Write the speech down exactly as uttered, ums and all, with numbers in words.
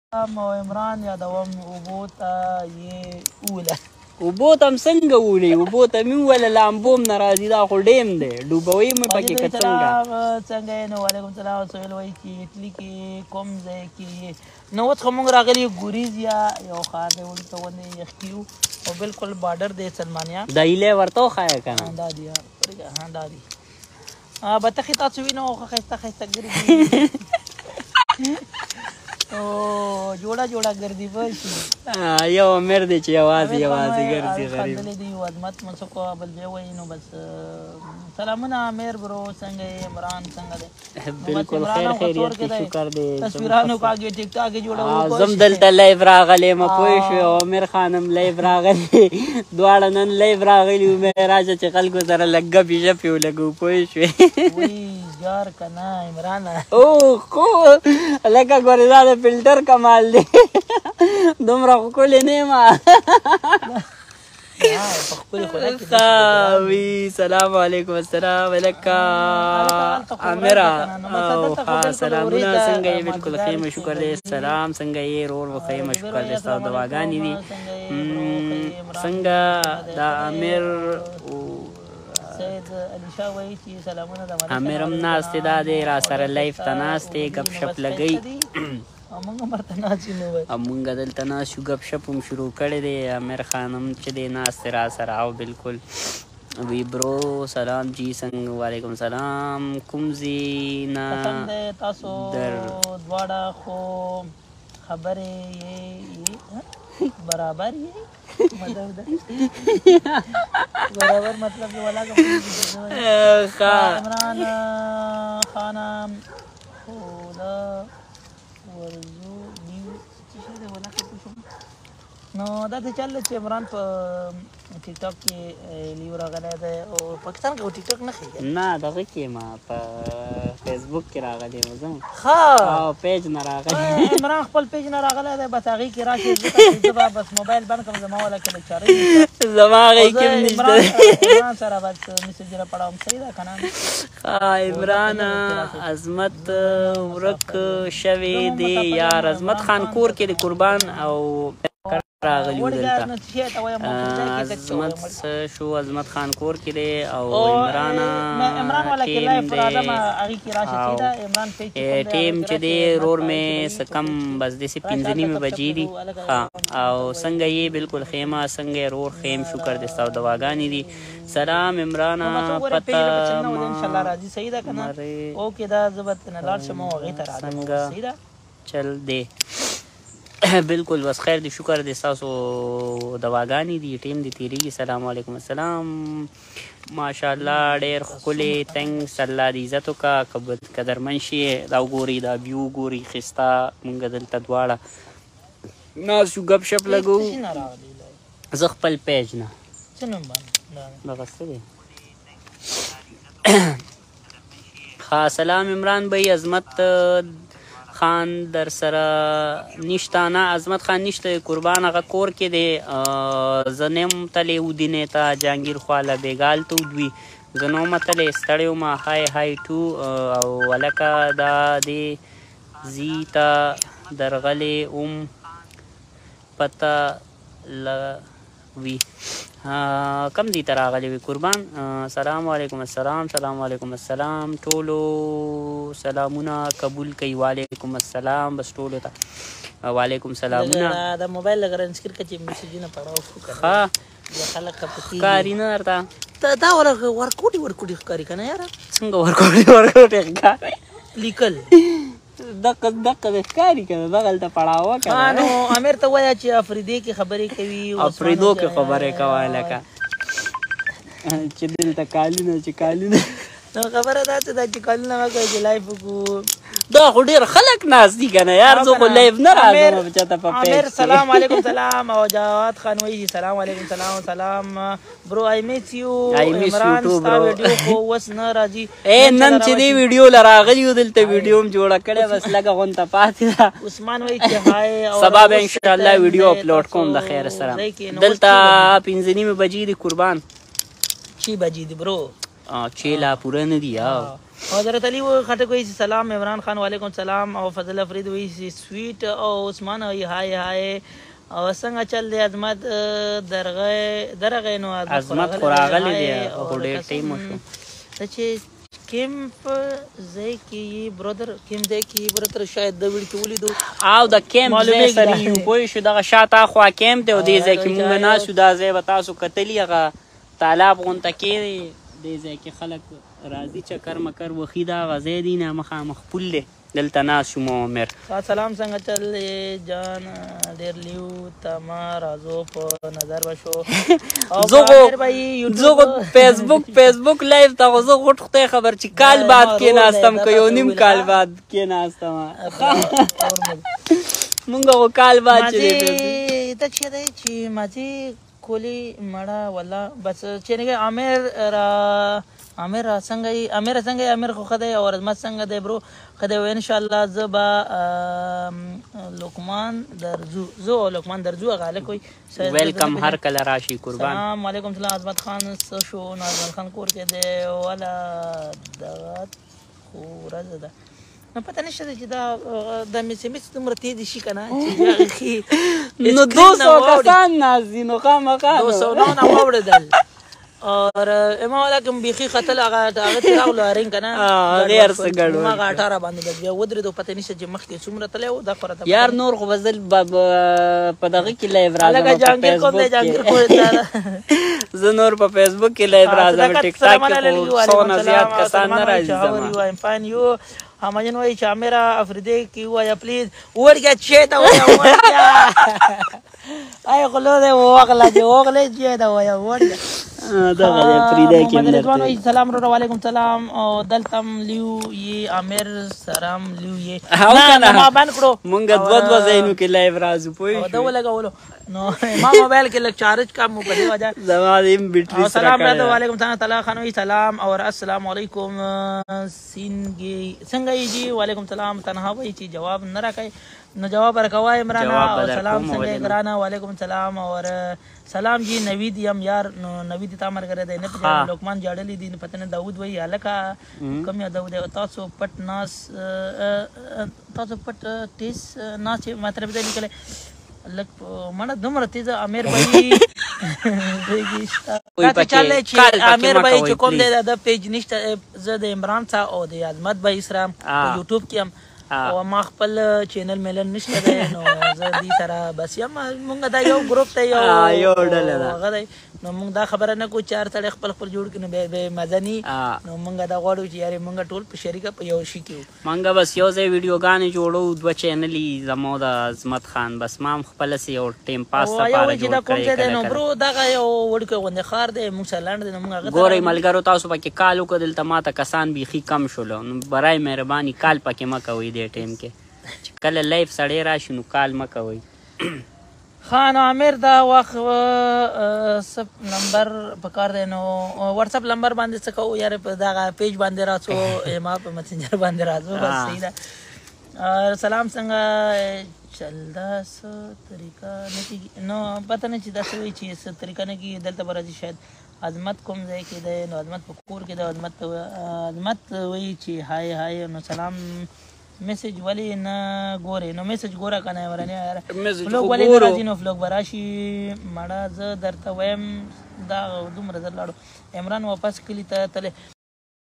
مو عمران یادوم اوبو ته یې اوله اوبو ته هم څنګه ولي اوبو ته مې وویله لامبو هم نه راځي دا خو ډیم دی ډوبوي مې پکې که څنګه څنګه یې نو وعلیکم سلام سهیل وایي چې اټلي کې کوم ځای کې نو اوس خو موږ راغلي ګوریز یا یو ښار دی ورته ونې یخي یو او بالکل بارډر دی سلمانیا دا هیلې ورته وښایه که نه دا دي ها دا دي بطخې تاسو وینو ښایسته ښایسته ګرځي او جوړه جوړه ګرځي به شي یو امر دی چې یوازې یوازې ګرځي غریب خندلې دي عظمت منسوکو بل بیا وایي نو بس سلامونه امیر برو څنګه یې عمران څنګه دی بالکل خیر خیریت کې شکر دی تصویرانو کاږي ټیک ټاک یې جوړوو زم دلته لایف راغلی یم پوه شوې او امیر خانم لایف راغلی دواړه نن لایف راغلي وو مې راشه چې خلکو سره لږ ګپې شپې ولګو پوه شوې وایي جار که نه عمرانه او خو لکه ګورې دا د فلټر کمال دی دومره ښکلې نه یم وی سلام علیکم السلام لکه امیره او ښه سلامونه څنګه یې بالکل ښه یم شکر دی سلام څنګه یې رور و ښه یم شکر دی ستا دواګانې دي څنګه دا امیر امیر هم ناست دی دا دی را سره لایف ته ناست دی ګپ شپ لګوي او مونږ دلته ناست شو ګپ شپ هم شروع کړی دی امیر خان هم چې دی ناست دی را سره او بالکل وی برو سلام جی څنګه وعلیکم سلام کوم ځای نه در دواړه خو خبرې یې برابر یې برابر مطلب جو والا عمران خانم خولا ورزو نیو څه شی دی والا کې پوښتنه نو دا ته چل چې عمران په ټیک ټاک کې لیو راغلی دی او پاکستان کې ټیک ټاک نه ښیږي نه دغه کې ما په فیسبوک کې راغلی یم زه ښه او پیج نه راغلی عمران خپل پیج نه راغلی دی بس هغې کې راشي زه به بس موبایل بند کړم زما والا کې لږ چارې زما هغې کې هم نشته عمران سره بس میسیجونه پړوم صحیح ده که نه ښه عمران عظمت ورک شوی دی یار عظمت خان کور کې د قربان او راغلی و دلته عظمت شو عظمت خان کور کې دی او عمران ټیم دی ټیم چې دی رور مې څه کم بس داسې پنځه نیمې بجې دي او څنګه یې بالکل خیمه څنګه یې رور خیم شکر دی ستا او دواګانې دي سلام عمران پته څنګه چل دی بالکل بس خیر دی شکر دی ستاسو دواګانې دي ټیم دی تیریږي سلام علیکم السلام ماشاءالله ډېر ښکلې تینکس الله دې عزت وکړه که درمن شي دا وګورئ دا ویو ګورئ ښایسته مونږ دلته دواړه ناست شو ګپ شپ لګوو زه خپل پیج نه دغه څه دی ښه سلام عمران بھائی عظمت خان در سره نشته نه عظمت خان نشته قربان هغه کور کې دی زه نه یم تللی ودینې ته جهانګیر خواله بیګال ته ودوي زه نه وم تللی ستړی وم های های ټو او هلکه دا دې زی ته درغلی اوم پته لوي کم دی ته راغلی وي قربان سلام علیکم السلام سلام علیکم السلام ټولو سلامونه قبول کوي وعلیکم السلام بس ټولو ته وعلیکم سلامونه دا موبایل لږ رنسکر کړه چې میسیجونه پړاو ښه ښکاري نه درته دا ورکوټي ورکوټي ښکاري که نه یاره څنګه ورکوټي ورکوټي ښکاري لیکل دقه دقه د ښکاري که نه دغلته پړاوه که نو امیر ته وایه چې افریدې کې خبرې کوي افریدو کې خبرې کوه لکه چې دلته کالونه چې کالونه نو خبره دا څه ده چې کالونه مه کوئ چې لایف وکړو دا خو ډېر خلک ناست دي که نه یار زه خو لایف نه راځم چاته په پیج امیر سلام علیکم سلام او جواد خان وایي سلام علیکم سلام سلام برو آی میس یو عمران ستا ویډیو خو اوس نه راځي ای نن چې دې ویډیو له راغلي وو دلته ویډیو هم جوړه کړې بس لږه غونته پاتې ده عثمان وایي چې های سبا به انشاءالله ویډیو اپلوډ کوم د خیر سره دلته پنځه نیمې بجې دي قربان چی بجې دي برو چھ لا پوره نه دي. حضرت علی وہ خټک وایي سلام، عمران خان وعلیکم سلام، او فضل افرید وایي سویټ، او عثمان وایي هاي هاي، او څنګه چل دی عظمت درغه درغه نو عظمت خو راغلی دی خو ډېر ټایم وشو. ته چې کیمپ ځای کې برادر کیمپ ځای کې برادر شاید د ویډیو کې ولیدو او د کیمپ ځای سره یو پوه شو دغه شاته خوا کیمپ دی او دې ځای کې مونږ ناسو دا ځای به تاسو کتلی هغه تالاب غونته کې دی دې ځای کې خلک راځي چکر مکر وخي دا هغه ځای دی نه مخامخ پل دی دلته ناست شو مو عمر. سلام څنګه چل جان ډېر لیو تما راځو په نظر بشو زه خو فیسبوک فیسبوک لایو ته خو زه غوټ خدای خبر چې کال بعد کېناستم که یو نیم کال بعد کېناستم مونږ خو کال بعد چې دی ته چې دی چې ماځي کولی مړه والله بس چې نه عامر را عامر څنګه یې عامر څنګه یې عامر خو خدای او عظمت څنګه دی برو خدای و ان شاء الله زبا لقمان درزو زو لقمان درزو غاله کوئی ویلکم هر کله راشي قربان. السلام علیکم سلام عظمت خان شو نازل خان کور کې دی ولا دغه خو راځه ده نو پته نشته چې دا د میسې میسې دومره تېز شي که نه چې نو دو سو کسان ناست دي نو خامخا دو سو نه نه واورېدل اور اما والا کوم بیخي خطل هغه هغه چې راغلو هرنګ که نه غیر څه ګډوډ هماغه اټاره باندې بس بیا ودرېدو پته نشته چې مخکې څومره تللی و دا خو راته یار نور خو به زه په دغه کې لایو هلکه جهانګیر کوم دی جهانګیر خو زه نور په فیسبوک کې لایو راځم ټیک ټاک کې خو سو نه زیات کسان نه راځي زما فاین یو همجن وایي چې میرا افریدی کی وایه پلیز وړ گیا چې ته وایه وړ گیا ای خلو دی وغله چې وغله چې ته وایه وړ گیا دغه افریدی کې محمد رضوان وایي سلام ورو وعلیکم سلام او دلتم لیو یې عامر سلام لیو یې نه ما باندې کړو مونږ دوه دوه ځایونو کې لایو راځو پوه دا ولګولو نو ما موبایل کې لږ چارج کا مو په دې وجه زما دې بیټری سره سلام راته وعلیکم سلام تعالی خان وی سلام اور السلام علیکم سینګي څنګه یې جی وعلیکم سلام تنها وی چې جواب نه راکای نو جواب ورکوای عمران او سلام څنګه ګرانا وعلیکم سلام اور سلام جی نوید یم یار نو نوید تا مرګره دی نه پته لوکمان جاړلی دی پته نه داود وی الکا کم یا داود تاسو پټ ناس تاسو پټ ټیس ناس مطلب دې لیکل لک مړه دومره تیز امیر بھائی پته چلے چې امیر بھائی چې کوم دی د پیج نشته زه د عمران صاحب او د عظمت بھائی سره په یوټیوب کې هم او ما خپل چینل میلن نشته دی نو زه دې سره بس یم مونږ دا یو ګروپ ته یو یو ډله ده هغه دی نو مونږ دا خبره نه کو چار سړی خپل خپل جوړ کړي نو به مزني نو مونږ دا غواړو چې یارې مونږ ټول په شریکه په یو شي کې مونږ بس یو ځای ویډیوګانې جوړو دوه چینلې زمو د عظمت خان بس ما خپل سي یو ټیم پاس لپاره جوړ کړی نو برو دغه یو وړکه غونډه خار دی مونږ سلاند دی نو مونږ ګورې ملګرو تاسو پکې کال وکړو دلته ماته کسان بیخي کم شولو نو برای مهرباني کال پکې مه کوئ دې ټیم کې چې کله لایف سړی راشي نو کال مه کوئ خان عامر دا وخت سب نمبر پکار دی نو واتس اپ نمبر باندې څه کوو یار په دغه پیج باندې راځو ما په مسنجر باندې راځو بس صحیح ده سلام څنګه چلدا څه طریقه نه کېږي نو پته نه چې دا څه وایي چې څه طریقه نه کېږي دلته به راځي شاید عظمت کوم ځای کې دی نو عظمت په کور کې دی عظمت عظمت وایي چې هاي هاي نو سلام میسج ولی نه ګورې نو میسج ګوره که نه ورنه یاره فلوګ ولې نه راځي نو فلوګ به راشي مړه زه درته وایم دا دومره زر لاړو عمران واپس کلي ته تللی